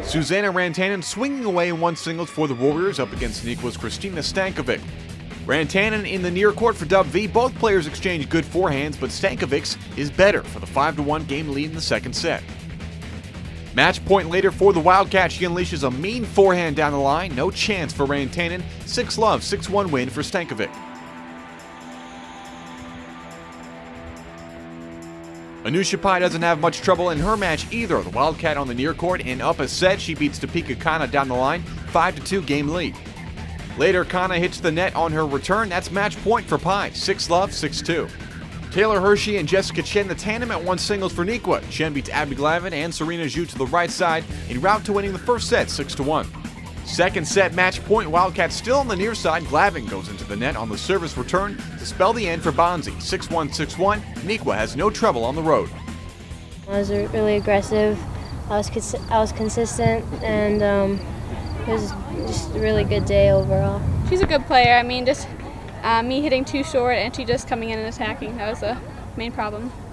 Susanna Rantanen swinging away in one singles for the Warriors up against Nikwa's Kristina Stankovic. Rantanen in the near court for Dub V. Both players exchange good forehands, but Stankovic's is better for the 5-1 game lead in the second set. Match point later for the Wildcat. She unleashes a mean forehand down the line. No chance for Rantanen. 6-love, 6-1 win for Stankovic. Anusha Pai doesn't have much trouble in her match either. The Wildcat on the near court and up a set. She beats Topeka Kana down the line. 5-2 game lead. Later, Kana hits the net on her return. That's match point for Pai. 6-love, 6-2. Taylor Hershey and Jessica Chen, the tandem at one singles for Nikwa. Chen beats Abby Glavin and Serena Zhu to the right side en route to winning the first set 6-1. Second set match point, Wildcat still on the near side. Glavin goes into the net on the service return to spell the end for Bonzi. 6-1, 6-1. Nikwa has no trouble on the road. I was really aggressive. I was consistent, and it was just a really good day overall. She's a good player. I mean, just me hitting too short and she just coming in and attacking. That was the main problem.